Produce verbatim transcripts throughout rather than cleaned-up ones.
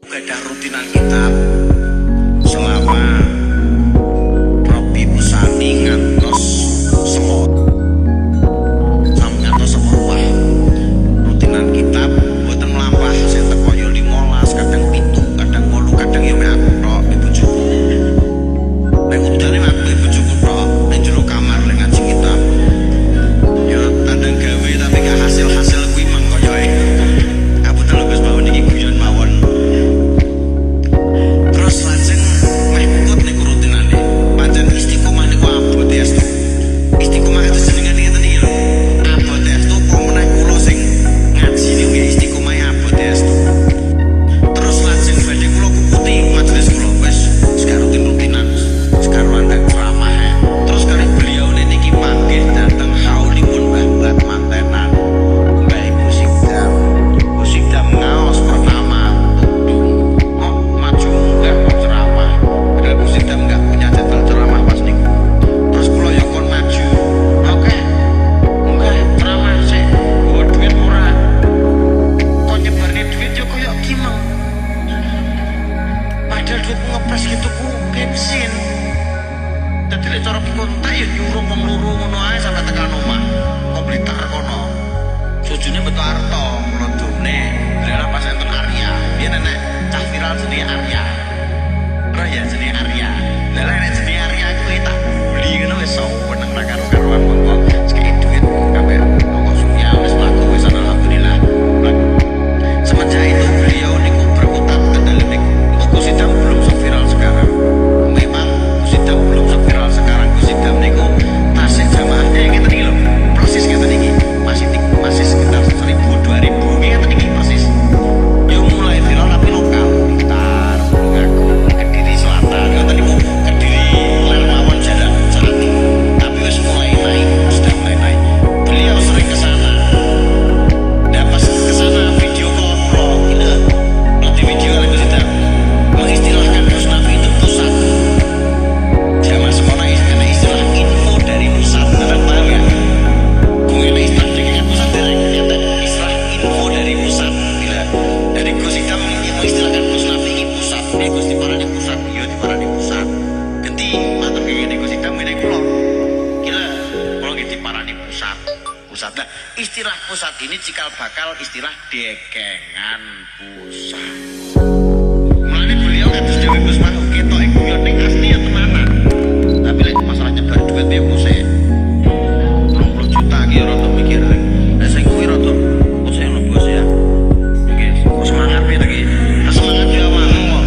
gadah rutinan kitab selama Robi Busani ngantos selo sam ngantos sepuh rutinan kitab mboten mlampah sing teko yo limolas kadang pitu kadang wolu kadang yo mek aku tok ibu bojoku nek udane mek aku bojoku tok nek jero kamar lek ngaji kitab yo tandang gawe tapi gak hasil-hasil kuwi mang koyoke aku terus Gus Bawon iki guyon mawon. Terus lajeng meh ikut niku rutinane pancen istiqomah niku abot ya istiqomah itu jenengan ngeten iki lho abot ya kok meneh kula sing ngaji niku ya istiqomah abot ya terus lajeng badhe kula kuputi majelis kula wis sekarang rutin rutinan sekarang andang ceramah terus kali beliau niki panggih dateng haulipun mbah mantenan Mbah Ibu Sikdam Bu Sikdam ngaos pertama tudung oh maju enggak mau ceramah padahal Bu Sikdam enggak punya jadwal ceramah pas niku terus kula yo kon maju oke enggak ceramah sih gua duit murah kok nyebarne duit yo koyo gimang padahal duit ngepres gitu ku bensin dadi lek cara kontak yo nyuruh wong loro ngono ae sampe tekan omah kok Blitar kono sujune beto arto mlodone lha pas enten Arya biyen nek cah viral jenenge Arya ora ya jenenge Arya lha nek jenenge Arya kuwi tak buli ngono wis seneng ra karo-karoan monggo sekei duit kabeh monggo sunya wis laku wis alhamdulillah semenjak itu beliau niku berkutat ke dalam niku Gus Sidam belum viral sekarang memang Gus Sidam belum viral sekarang Gus Sidam niku tasik jamaahnya ngeten iki lho proses ngeten iki masih masih sekitar seribu dua ribu ngeten iki persis yo mulai viral tapi lokal Blitar Tulungagung Kediri Selatan ngeten niku Kediri ler mawon jalan jalan tapi wis mulai naik sudah mulai naik beliau sering ke sana dan pas ke sana video call pro gila nanti video lagi Sidam mengistilahkan Gus Nafi itu pusat zaman sekolah ada istilah info dari pusat kalian paham ya mengenai istilah dengan pusat direct istilah info dari pusat bila dari Gus Sidam mengistilahkan Gus Nafi ini pusat eh Gus di parani pusat iya di parani pusat ganti matur ngene Gus Sidam ngene kula gila kula iki di parani pusat pusat nah istilah pusat ini cikal bakal istilah dekengan pusat mulane beliau kados dhewe Gus Mah ketok iku yo ning asli ya tenanan tapi lek masalah nyebar duit ya pusat dua puluh juta ki ora tau mikir nek sing kuwi rada pusat lho bos ya nggih kok semangat piye iki semangat yo awakmu kok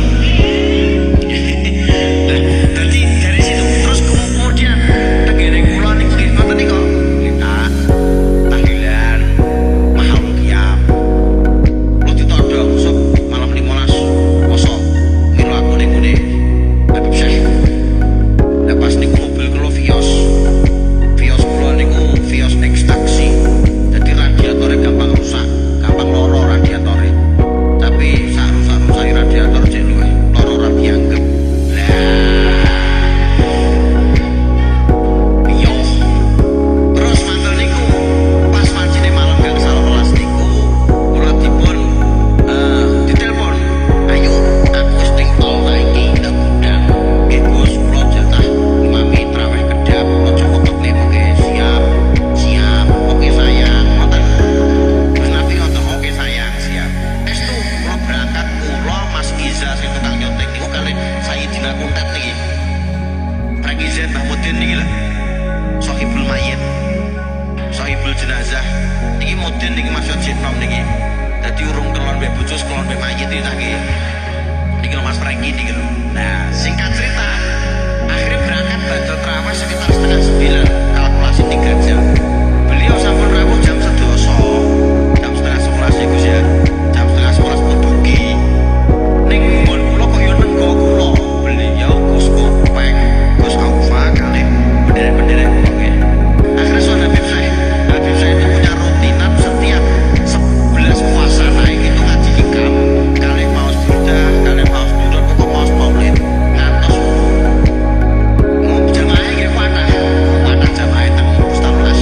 dadi dari situ terus kemudian tegene kula niku nggih ngoten niku kita tahlilan mahal kiam lu ditodok sok malam lima belas kosong kilo aku niku ne Habib Syekh lepas niku mobil kula Vios Vios kula niku Vios X taksi jadi radiatornya gampang rusak gampang loro radiatornya tapi sak rusak-rusak radiator cek luwih loro ora dianggep lah Vios terus mantel niku pas mancine malam gang salah niku kula dipun eh ditelepon ayo aku wis ning tol saiki ndak gudang nggih Gus kula jatah imami traweh kedap aja wetokne mengke siap siap oke sayang ngoten Gus Nafi ngoten oke sayang siap estu kula berangkat kula Mas Iza sing tukang nyontek niku kali Sayyidina Kuntet niki Frank Iza Mbah Mudin niki lho Sohibul Mayit Sohibul Jenazah niki Mudin niki Mas Jitnom niki dadi urung kelon mbek bojo kelon mbek mayit iki tak nggih niki lho Mas Franky niki lho nah singkat cerita akhirnya berangkat badal terawih sekitar setengah sembilan kalkulasi tiga jam beliau sampun rawuh jam sedoso jam setengah sebelas ya Gus ya jam setengah sebelas kudugi ning nggon kula kok yo nenggo kula beliau Gus Kopeng Gus Aufa kali bendera-bendera kula nggih akhirnya soal Habib Syekh Habib Syekh itu punya rutinan setiap sebelas puasa naik itu ngaji hikam kali paus Buddha kali paus Buddha pokok paus Maulid ngantos mau jamaah nggih panah panah jamaah teng Ustaz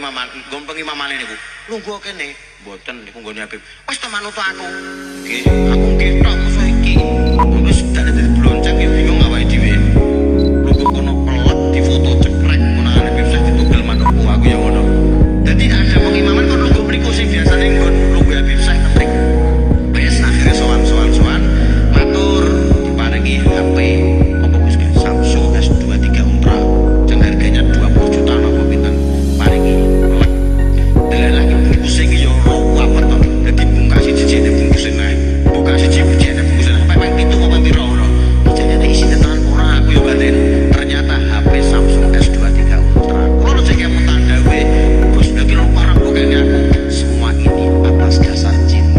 pengimaman, nggon pengimamane niku. Lungguh kene, mboten niku nggone Habib. Wis to manut aku. Nggih, aku nggih tok musuh iki. Wis dak dadi blonceng ya bingung awake dhewe. Lungguh kono pelek difoto cekrek menangan Habib saya ditugel manukku aku ya ngono. Dadi ada pengimaman kok lungguh mriku sing biasane nggon lungguh Habib saya ketik. Wis akhire sowan-sowan-sowan matur diparingi H P apa wis Samsung S dua tiga Ultra. Jeng harganya dua puluh juta napa pinten. Paringi pelek. Delelake bungkus iki yo ora apa to. Dadi bungkas siji nek bungkus nae. Bungkas siji bungkus bungkus sampai ping pitu apa piro ngono. Jane nek isi tenan ora aku yo batin. Ternyata H P Samsung S dua tiga Ultra. Kulo cek yang mutandawe bos udah kilo parang pokoknya aku. Semua ini atas dasar cinta.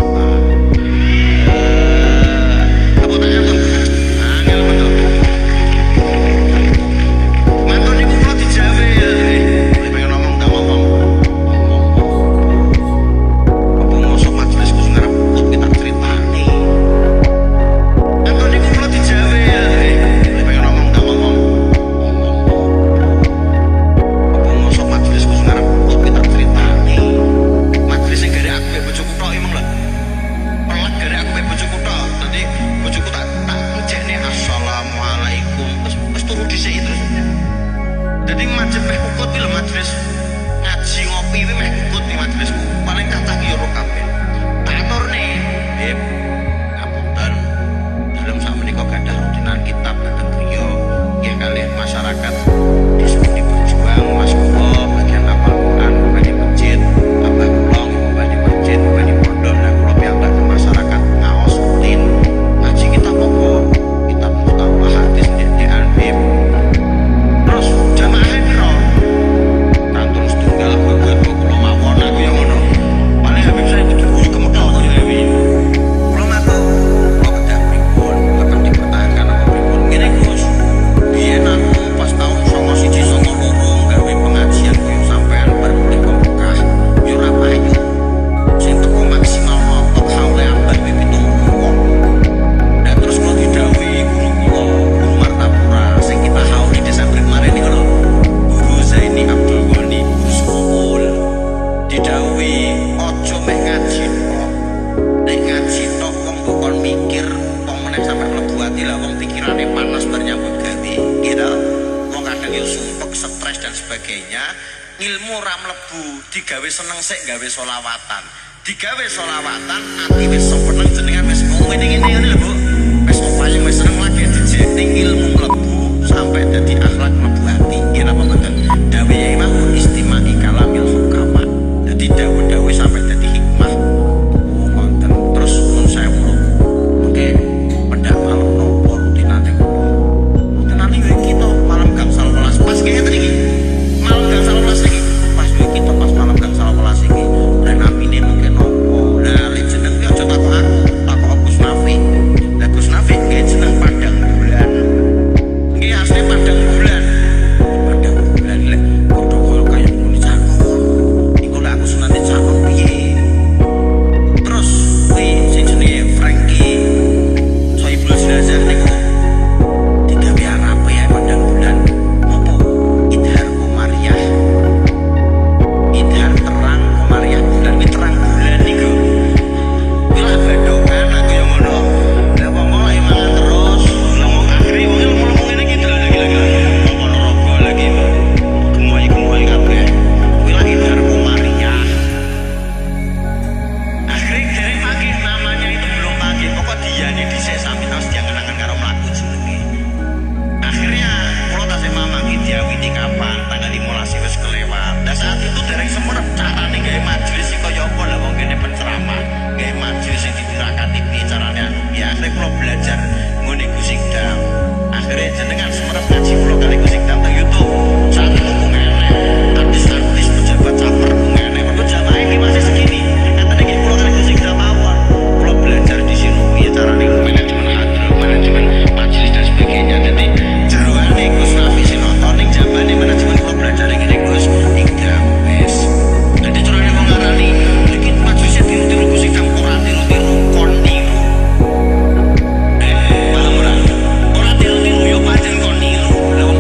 Apa tanya tuh? Angel betul. Mantu niku kulo dijawe ya. Nek pengen ngomong tak ngomong. Apa mosok majelisku sing ngarep kut kita critani. Mantu niku kulo dijawe ya. Nek pengen ngomong tak ngomong. Apa mosok majelisku sing ngarep kut kita critani. Majelis sing gare aku bojoku tok emang lho. Pelak gare aku bojoku tok. Dadi bojoku tak tak ngecekne assalamualaikum. Wis wis turu dhisik terus. Dadi macet meh kukut iki lho majelis ngaji ngopi kuwi meh kukut di majelisku. Paling cacah ki yo ro kabeh. Tak aturne, Beb. Ngapunten. Dalam sak menika gadah rutinan kitab dateng griya nggih kalih masyarakat disuwun berjuang Mas Kulo bagian apal Quran bagi masjid, Abah kula nggih bagi masjid, bagi pondok lan kula piyambak ke masyarakat ngaos rutin ngaji kitab apa? Kitab Mustalah hadis Dean Beb. Terus jamaah piro? Kantun setunggal buat kula mawon aku yang ngono. Paling Habib saya kudu kudu kemekal to Dewi. Kula matur, kula kedah pripun, akan dipertahankan apa pripun. Ngene Gus. Biyen aku pas tahun songo siji songo loro gawe pengajian koyo sampean bermulai pembuka. Yo ora payu. Sing teko maksimal notok haule ambar pipi tunggu wong. Dan terus kula didhawuhi guru kula, Guru Martapura sing kita hauli Desember kemarin niku lho. Guru Zaini Abdul Ghani, Guru Sukul. Didhawuhi aja mek ngaji tok. Nek ngaji tok wong mbok kon mikir, wong meneh sampe mlebu ati lah wong pikirane panas bar nyambut gawe. Gitu. Wong kadang yo sumpek, stres dan sebagainya. Ilmu ora mlebu, digawe seneng sik gawe selawatan. Digawe selawatan ati wis seneng jenengan wis ngene-ngene ngene lho, Bu. Wis upaya wis seneng lagi dijekne ilmu mlebu sampai dadi akhlak mlebu ati. Nggih napa mboten? Dawe ya Imam istimai kalamil hukama. Dadi dawe-dawe sampai dadi hikmah. Oh, wonten. Terus pun saya lho. Oke, pendak malam nopo rutinane kula. Rutinane yo iki to malam gangsal welas pas kene iki. Malam gangsal welas iki. Pas yo iki to pas malam gangsal welas iki. Ren amine mungkin nopo. Lah lek jeneng ki aja takok aku, takok Gus Nafi. Lah Gus Nafi nggih jeneng Padang Bulan. Nggih asli Padang Bulan. Padang Bulan lek padha kaya kaya muni cakon. Iku lek aku sunane cakon piye? Terus kuwi sing jenenge Frankie Soibul Jenazah niku digawe arape ya Padang Bulan. Apa? Idhar Komariah. Idhar terang Komariah bulan kuwi terang bulan niku. Kuwi lah bedhokan aku yo ngono. Lah wong kok lagi mangan terus, ngomong akhire wong ngomong ngene iki lho lagi-lagi. Ngomong rogo lagi. Gemoy-gemoy kabeh. Kuwi lah Idhar Komariah. Akhirnya dari pagi namanya itu belum pagi, pokok dia nih dhisik sampe harus dia kenangan karo mlaku jenenge. Akhirnya kula tasih mamang dia witi kapan tanggal lima belas wis kelewat. Dan saat itu dereng semerep carane gawe majelis iki kaya apa lah wong kene penceramah. Gawe majelis sing ditirakati piye carane anu piye. Akhirnya kula belajar ngene Gusti Dam. Akhirnya jenengan semerep ngaji kula kali Gusti Dam teng YouTube. Saat itu ku ngene. Artis-artis pejabat caper ku ngene. Kok jamaah iki masih segini. Katanya kayak kula kali Gusti Dam mawon. Kula belajar di sini piye carane manajemen hadroh, manajemen majelis dan sebagainya. Jadi jeroane Gus Nafi sing nonton ning jambane manajemen kula belajar ngene Gus. Tiga wis. Dadi carane wong ngarani iki majelisnya tiru-tiru Gusti Dam ora tiru-tiru kon niru. Eh, paham ora? Ora tiru-tiru yo pancen kon niru. Lah wong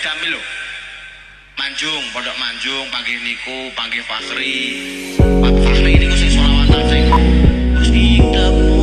Damil lho. Manjung, pondok Manjung, panggih niku, panggih Fakhri. Pak Fakhri niku sing selawatan sing terus ngidep